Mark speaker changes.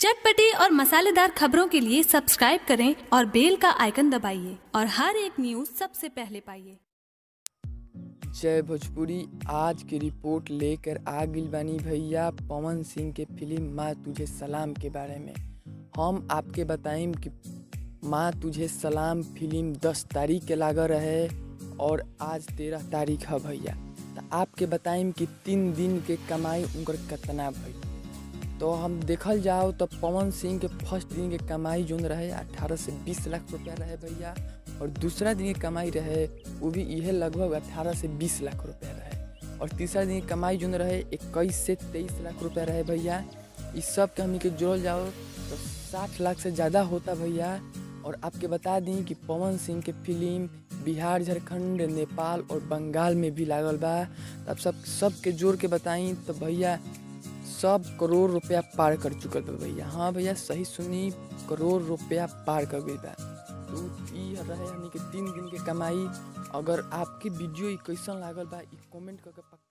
Speaker 1: चटपटी और मसालेदार खबरों के लिए सब्सक्राइब करें और बेल का आइकन दबाइए और हर एक न्यूज सबसे पहले पाइए।
Speaker 2: जय भोजपुरी आज की रिपोर्ट लेकर आ गई बानी भैया पवन सिंह के फिल्म माँ तुझे सलाम के बारे में। हम आपके बताएं कि माँ तुझे सलाम फिल्म 10 तारीख के लागा रहे और आज 13 तारीख है भैया। तो आपके बताएं कि 3 दिन के कमाई उनकर कितना भई। तो हम देखल जाओ तो पवन सिंह के फर्स्ट दिन के कमाई जोन रहे 18 से 20 लाख रुपया रहे भैया, और दूसरा दिन की कमाई रहे वो भी यह लगभग 18 से 20 लाख रुपया रहे, और तीसरा दिन की कमाई जो रहे 21 से 23 लाख रुपया रहे भैया। इस सब के हमनी के जोड़ जाओ तो 60 लाख से ज़्यादा होता भैया। और आपके बता दी कि पवन सिंह के फिल्म बिहार, झारखंड, नेपाल और बंगाल में भी लागल बा। तब सब के जोड़ के बताई तो भैया सब करोड़ रुपया पार कर चुकल बा भैया। हाँ भैया सही सुनी, करोड़ रुपया पार कर गई बा। तो ये रहे यानी कि 3 दिन के कमाई। अगर आपकी वीडियो कैसन लागल बा कमेंट करके